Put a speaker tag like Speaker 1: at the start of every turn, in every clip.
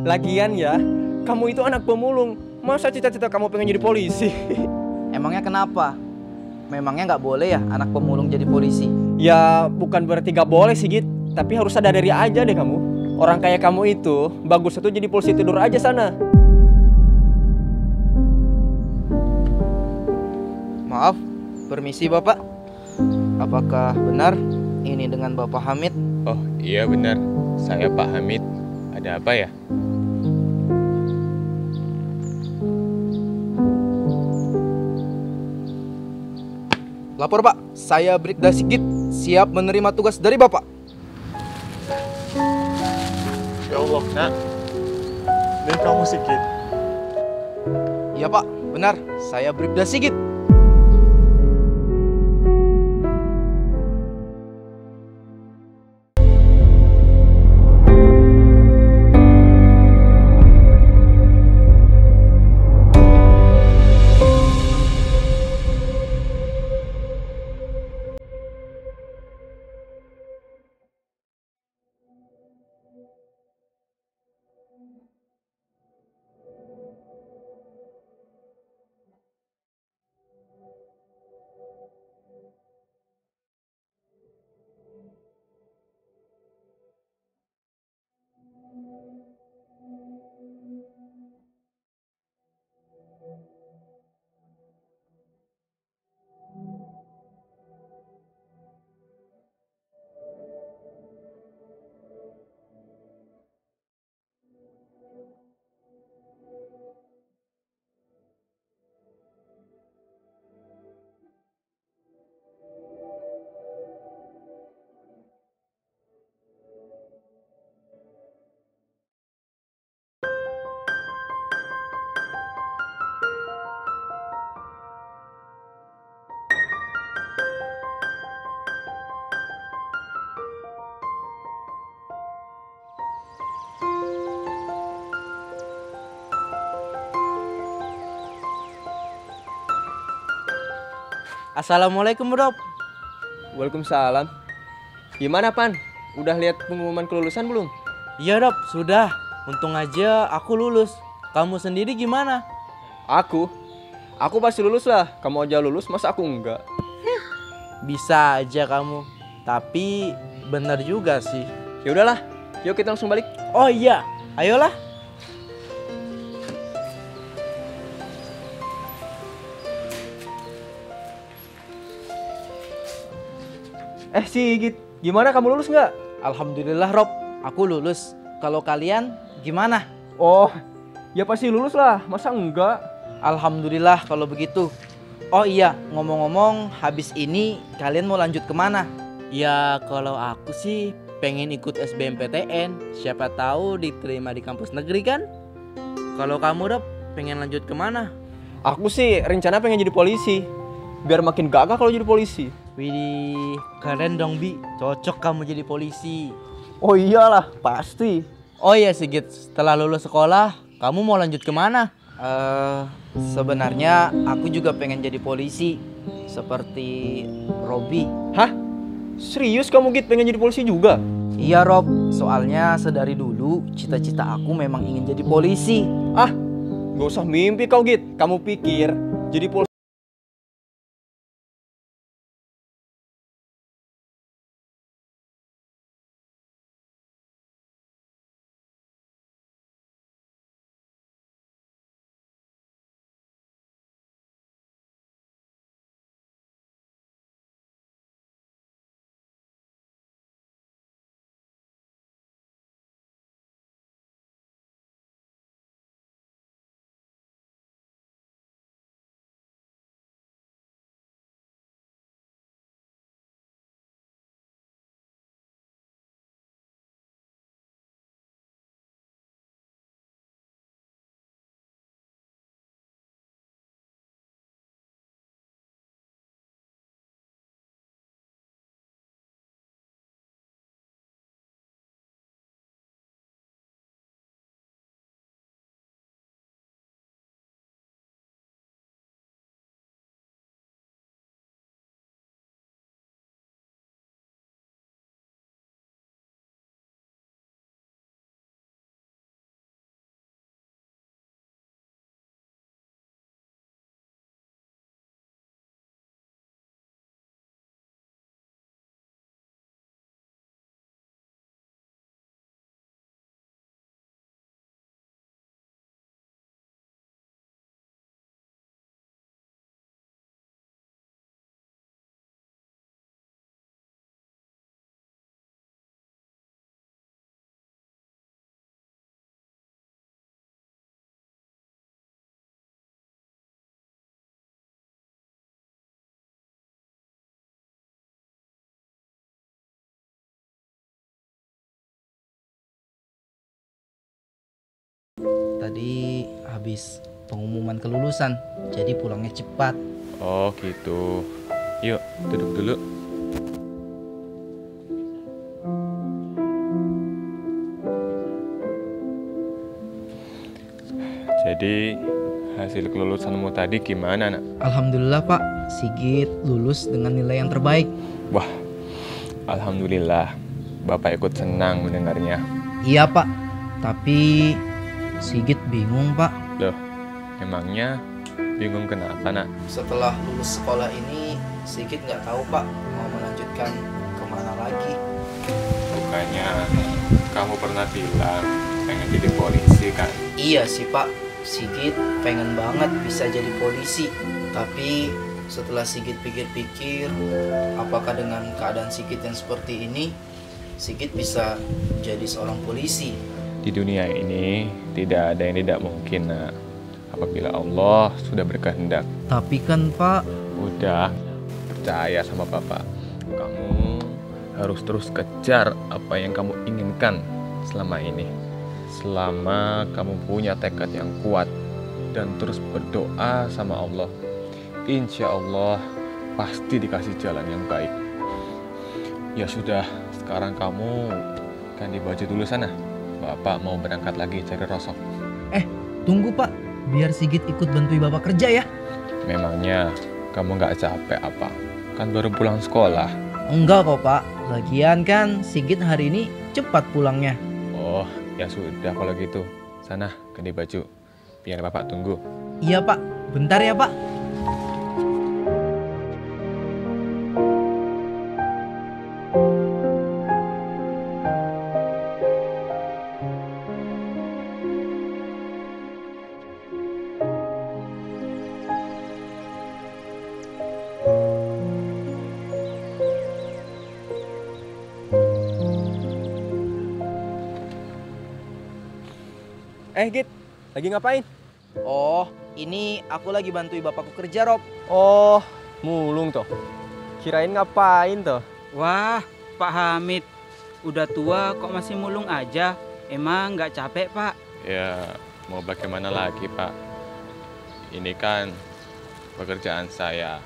Speaker 1: Lagian ya, kamu itu anak pemulung. Masa cita-cita kamu pengen jadi polisi?
Speaker 2: Emangnya kenapa? Memangnya nggak boleh ya anak pemulung jadi polisi?
Speaker 1: Ya bukan berarti gak boleh sih Git, tapi harus sadar diri aja deh kamu. Orang kayak kamu itu bagus itu jadi polisi tidur aja sana.
Speaker 2: Maaf, permisi Bapak. Apakah benar ini dengan Bapak Hamid?
Speaker 3: Oh iya benar, saya Pak Hamid. Ada apa ya?
Speaker 2: Lapor Pak, saya Bribda Sigit, siap menerima tugas dari Bapak.
Speaker 4: Ya Allah, nak. Ini kamu Sigit.
Speaker 2: Iya Pak, benar, saya Bribda Sigit. Assalamualaikum Rob.
Speaker 1: Waalaikumsalam. Gimana Pan? Udah lihat pengumuman kelulusan belum?
Speaker 5: Iya Rob, sudah. Untung aja aku lulus. Kamu sendiri gimana?
Speaker 1: Aku pasti lulus lah. Kamu aja lulus, masa aku enggak?
Speaker 5: Bisa aja kamu. Tapi bener juga sih.
Speaker 1: Ya udahlah, yuk kita langsung balik.
Speaker 5: Oh iya, ayolah.
Speaker 1: Sigit, gimana kamu lulus nggak?
Speaker 2: Alhamdulillah Rob, aku lulus. Kalau kalian gimana?
Speaker 1: Oh, ya pasti lulus lah. Masa enggak?
Speaker 2: Alhamdulillah kalau begitu. Oh iya, ngomong-ngomong, habis ini kalian mau lanjut kemana?
Speaker 5: Ya kalau aku sih pengen ikut SBMPTN. Siapa tahu diterima di kampus negeri kan? Kalau kamu Rob, pengen lanjut kemana?
Speaker 1: Aku sih rencana pengen jadi polisi. Biar makin gagah kalau jadi polisi.
Speaker 5: Widih, keren dong Bi. Cocok kamu jadi polisi.
Speaker 1: Oh iyalah, pasti.
Speaker 5: Oh iya Sigit, setelah lulus sekolah, kamu mau lanjut kemana?
Speaker 2: Sebenarnya aku juga pengen jadi polisi seperti Robi.
Speaker 1: Hah? Serius kamu Git pengen jadi polisi juga?
Speaker 2: Iya Rob, soalnya sedari dulu cita-cita aku memang ingin jadi polisi.
Speaker 1: Ah, gak usah mimpi kau Git. Kamu pikir jadi polisi
Speaker 2: tadi habis pengumuman kelulusan, jadi pulangnya cepat.
Speaker 3: Oh gitu. Yuk, duduk dulu. Jadi, hasil kelulusanmu tadi gimana, Nak?
Speaker 2: Alhamdulillah Pak, Sigit lulus dengan nilai yang terbaik.
Speaker 3: Wah, alhamdulillah. Bapak ikut senang mendengarnya.
Speaker 2: Iya Pak, tapi Sigit bingung Pak.
Speaker 3: Loh, emangnya bingung kenapa, Nak?
Speaker 2: Setelah lulus sekolah ini, Sigit nggak tahu Pak mau melanjutkan kemana lagi.
Speaker 3: Bukannya kamu pernah bilang pengen jadi polisi kan?
Speaker 2: Iya sih Pak, Sigit pengen banget bisa jadi polisi. Tapi setelah Sigit pikir-pikir, apakah dengan keadaan Sigit yang seperti ini, Sigit bisa jadi seorang polisi?
Speaker 3: Di dunia ini tidak ada yang tidak mungkin, Nak. Apabila Allah sudah berkehendak.
Speaker 2: Tapi kan Pak,
Speaker 3: Udah, percaya sama Bapak. Kamu harus terus kejar apa yang kamu inginkan selama ini. Selama kamu punya tekad yang kuat dan terus berdoa sama Allah, insya Allah pasti dikasih jalan yang baik. Ya sudah, sekarang kamu ganti baju dulu sana. Bapak mau berangkat lagi cari rosok.
Speaker 2: tunggu Pak, biar Sigit ikut bantu Bapak kerja ya.
Speaker 3: Memangnya kamu nggak capek apa? Kan baru pulang sekolah.
Speaker 2: Enggak kok Pak, lagian kan Sigit hari ini cepat pulangnya.
Speaker 3: Oh, ya sudah kalau gitu. Sana ganti baju. Biar Bapak tunggu.
Speaker 2: Iya Pak, bentar ya Pak.
Speaker 1: Git, lagi ngapain?
Speaker 2: Oh, ini aku lagi bantu bapakku kerja Rob.
Speaker 1: Oh, mulung toh. Kirain ngapain toh?
Speaker 6: Wah, Pak Hamid, udah tua kok masih mulung aja? Emang nggak capek, Pak?
Speaker 3: Ya, mau bagaimana lagi, Pak? Ini kan pekerjaan saya.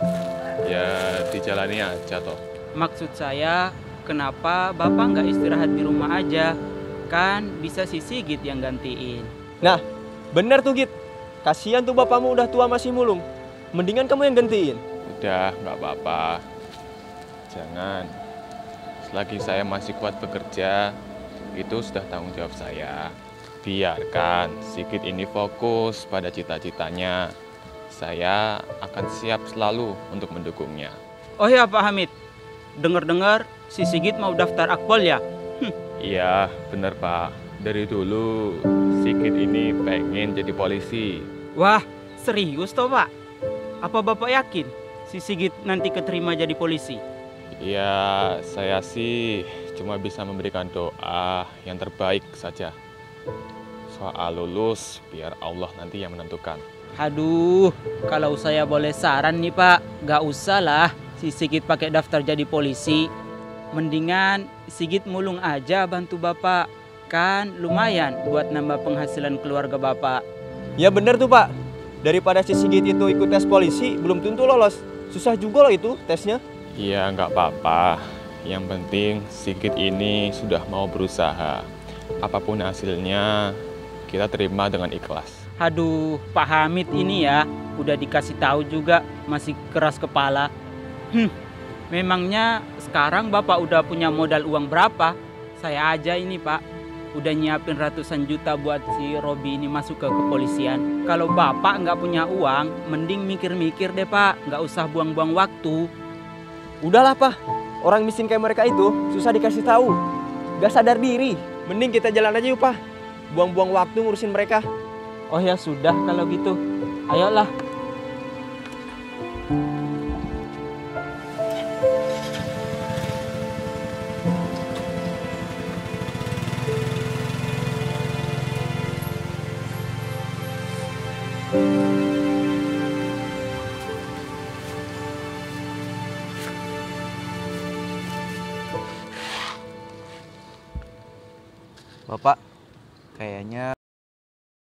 Speaker 3: Ya, dijalani aja toh.
Speaker 6: Maksud saya, kenapa Bapak nggak istirahat di rumah aja? Kan bisa si Sigit yang gantiin.
Speaker 1: Nah, bener tuh Git. Kasihan tuh bapakmu udah tua masih mulung. Mendingan kamu yang gantiin.
Speaker 3: Udah, nggak apa-apa. Jangan. Selagi saya masih kuat bekerja, itu sudah tanggung jawab saya. Biarkan Sigit ini fokus pada cita-citanya. Saya akan siap selalu untuk mendukungnya.
Speaker 6: Oh ya Pak Hamid, dengar-dengar si Sigit mau daftar Akpol ya?
Speaker 3: Iya, bener Pak. Dari dulu Sigit ini pengen jadi polisi.
Speaker 6: Wah, serius toh Pak? Apa Bapak yakin si Sigit nanti keterima jadi polisi?
Speaker 3: Ya, saya sih cuma bisa memberikan doa yang terbaik saja. Soal lulus, biar Allah nanti yang menentukan.
Speaker 6: Aduh, kalau saya boleh saran nih Pak, gak usah lah si Sigit pakai daftar jadi polisi. Mendingan Sigit mulung aja bantu Bapak. Kan lumayan buat nambah penghasilan keluarga Bapak.
Speaker 1: Ya bener tuh Pak. Daripada si Sigit itu ikut tes polisi, belum tentu lolos. Susah juga loh itu tesnya.
Speaker 3: Iya, nggak apa-apa. Yang penting Sigit ini sudah mau berusaha. Apapun hasilnya, kita terima dengan ikhlas.
Speaker 6: Aduh, Pak Hamid ini ya, udah dikasih tahu juga masih keras kepala. Memangnya sekarang Bapak udah punya modal uang berapa? Saya aja ini Pak, udah nyiapin ratusan juta buat si Robi ini masuk ke kepolisian. Kalau Bapak nggak punya uang, mending mikir-mikir deh Pak, nggak usah buang-buang waktu.
Speaker 1: Udahlah Pak, orang miskin kayak mereka itu susah dikasih tahu. Gak sadar diri. Mending kita jalan aja yuk Pak. Buang-buang waktu ngurusin mereka.
Speaker 6: Oh ya sudah kalau gitu, ayolah.
Speaker 2: Bapak, kayaknya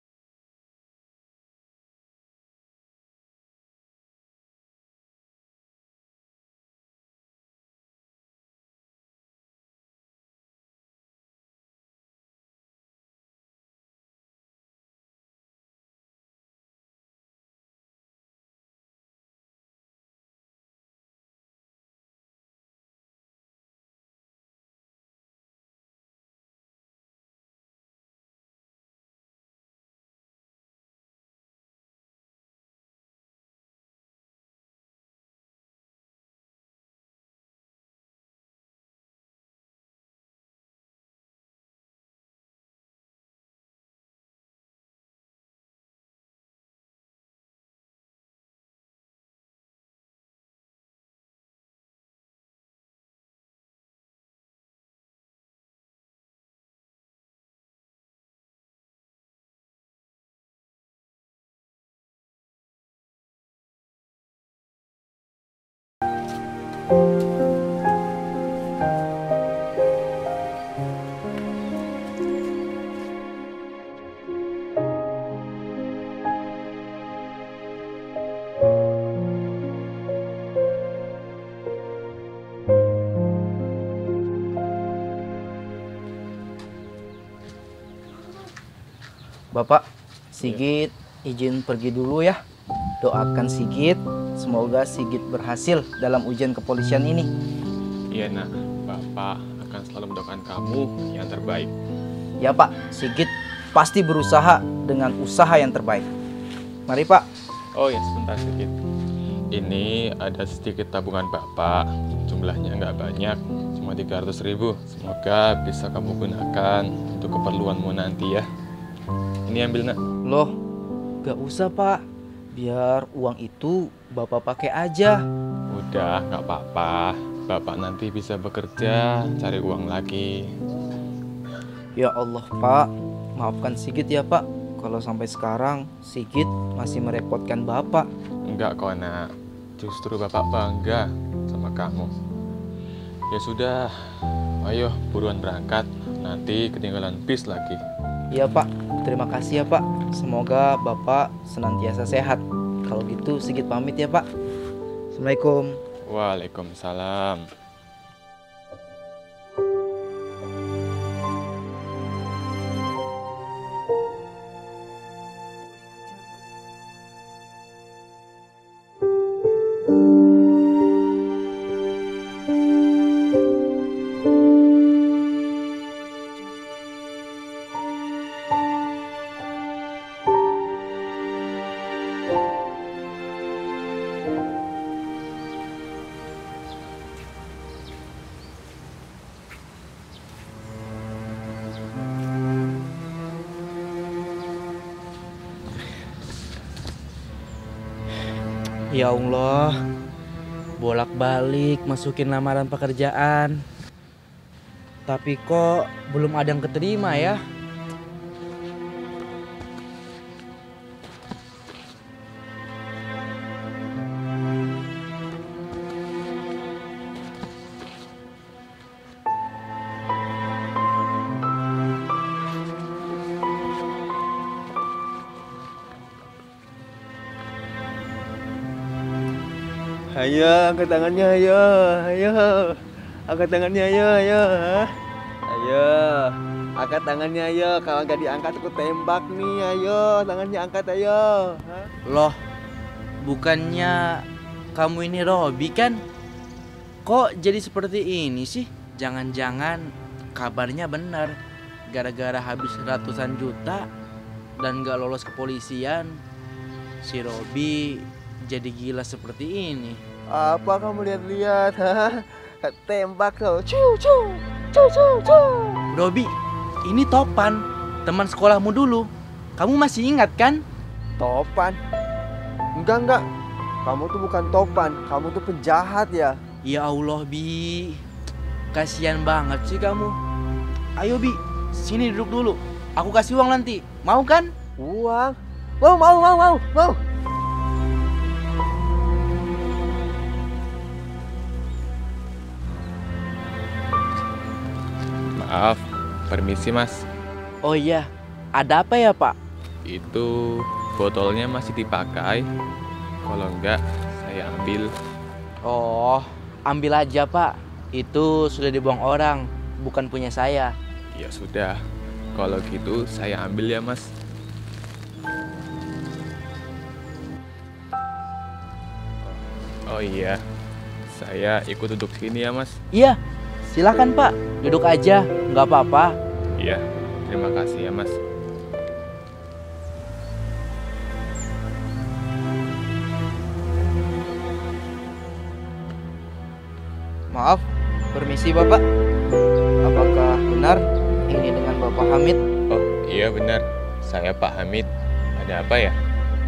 Speaker 2: Bapak, Sigit izin pergi dulu ya. Doakan Sigit, semoga Sigit berhasil dalam ujian kepolisian ini.
Speaker 3: Iya nak, Bapak akan selalu mendoakan kamu yang terbaik.
Speaker 2: Ya Pak, Sigit pasti berusaha dengan usaha yang terbaik. Mari Pak.
Speaker 3: Oh ya sebentar sedikit. Ini ada sedikit tabungan Bapak. Jumlahnya nggak banyak, cuma 300.000. Semoga bisa kamu gunakan untuk keperluanmu nanti ya. Ini ambil nak.
Speaker 2: Loh, gak usah Pak. Biar uang itu Bapak pakai aja.
Speaker 3: Udah, nggak apa-apa. Bapak nanti bisa bekerja, cari uang lagi.
Speaker 2: Ya Allah Pak, maafkan Sigit ya Pak. Kalau sampai sekarang Sigit masih merepotkan Bapak.
Speaker 3: Enggak kok nak, justru Bapak bangga sama kamu. Ya sudah, ayo buruan berangkat. Nanti ketinggalan bis lagi.
Speaker 2: Iya Pak, terima kasih ya Pak. Semoga Bapak senantiasa sehat. Kalau gitu Sigit pamit ya Pak. Assalamualaikum.
Speaker 3: Waalaikumsalam.
Speaker 5: Ya Allah, bolak-balik masukin lamaran pekerjaan. Tapi kok belum ada yang keterima ya?
Speaker 1: Ayo, angkat tangannya, ayo, ayo. Angkat tangannya, ayo, ayo. Ayo, angkat tangannya, ayo. Kalau nggak diangkat aku tembak nih, ayo. Tangannya angkat, ayo. Hah?
Speaker 5: Loh, bukannya kamu ini Robi kan? Kok jadi seperti ini sih? Jangan-jangan kabarnya benar. Gara-gara habis ratusan juta dan gak lolos kepolisian, si Robi jadi gila seperti ini.
Speaker 1: Apa kamu lihat-lihat? Hah? Tembak tuh. Ciu, ciu, ciu, ciu, ciu.
Speaker 5: Robi, ini Topan, teman sekolahmu dulu. Kamu masih ingat kan?
Speaker 1: Topan? Enggak. Kamu tuh bukan Topan. Kamu tuh penjahat ya.
Speaker 5: Ya Allah, Bi. Kasihan banget sih kamu. Ayo, Bi. Sini duduk dulu. Aku kasih uang nanti. Mau kan?
Speaker 1: Uang? Mau.
Speaker 3: Maaf, permisi mas.
Speaker 5: Oh iya, ada apa ya Pak?
Speaker 3: Itu botolnya masih dipakai. Kalau enggak, saya ambil.
Speaker 5: Oh, ambil aja Pak. Itu sudah dibuang orang, bukan punya saya.
Speaker 3: Ya sudah, kalau gitu saya ambil ya mas. Oh iya, saya ikut duduk sini ya mas.
Speaker 5: Iya, silakan Pak. Duduk aja, nggak apa-apa.
Speaker 3: Iya, terima kasih ya mas.
Speaker 2: Maaf, permisi Bapak. Apakah benar ini dengan Bapak Hamid?
Speaker 3: Oh iya benar, saya Pak Hamid. Ada apa ya?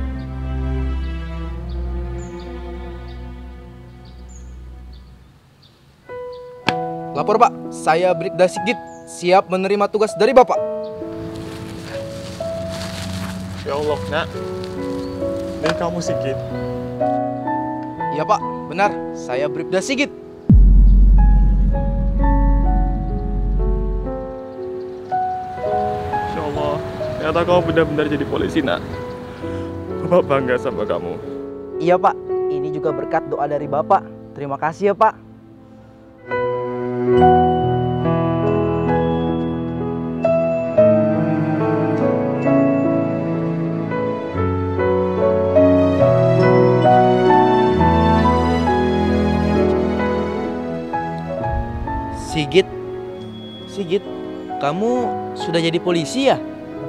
Speaker 2: Lapor Pak, saya Bribda Sigit, siap menerima tugas dari Bapak.
Speaker 4: Ya Allah, nak. Ini kamu Sigit.
Speaker 2: Iya Pak, benar, saya Bribda Sigit.
Speaker 3: ternyata kamu benar-benar jadi polisi, nak. Bapak bangga sama kamu.
Speaker 2: Iya Pak, ini juga berkat doa dari Bapak. Terima kasih ya Pak.
Speaker 5: Sigit, kamu sudah jadi polisi ya?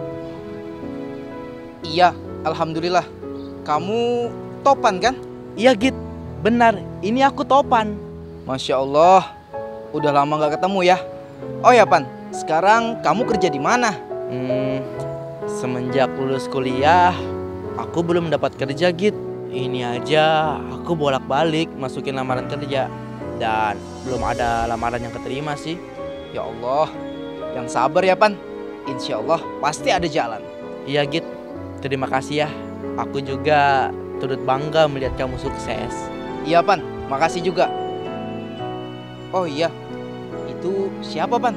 Speaker 2: Iya, alhamdulillah. Kamu Topan kan?
Speaker 5: Iya Git, benar, ini aku Topan.
Speaker 2: Masya Allah, udah lama gak ketemu ya. Oh ya Pan, sekarang kamu kerja di mana?
Speaker 5: Semenjak lulus kuliah, aku belum dapat kerja Git. Ini aja aku bolak-balik masukin lamaran kerja, dan belum ada lamaran yang keterima sih.
Speaker 2: Ya Allah, yang sabar ya Pan. Insya Allah pasti ada jalan.
Speaker 5: Iya Git, terima kasih ya. Aku juga turut bangga melihat kamu sukses.
Speaker 2: Iya Pan, makasih juga. Oh iya, itu siapa Pan?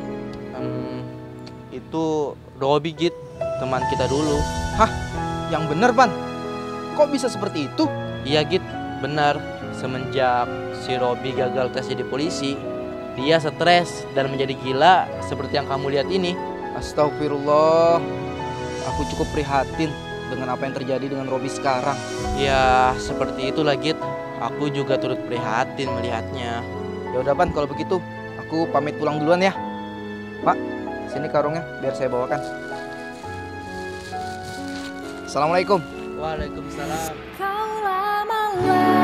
Speaker 5: Itu Robi Git, teman kita dulu.
Speaker 2: Hah? Yang bener Pan? Kok bisa seperti itu?
Speaker 5: Iya Git, benar. Semenjak si Robi gagal tes jadi polisi, dia stres dan menjadi gila seperti yang kamu lihat ini.
Speaker 2: Astagfirullah. Aku cukup prihatin dengan apa yang terjadi dengan Robi sekarang.
Speaker 5: Ya, seperti itulah Git. Aku juga turut prihatin melihatnya.
Speaker 2: Ya udah Pan, kalau begitu aku pamit pulang duluan ya. Pak, sini karungnya biar saya bawakan. Assalamualaikum.
Speaker 5: Waalaikumsalam.
Speaker 7: Kau lama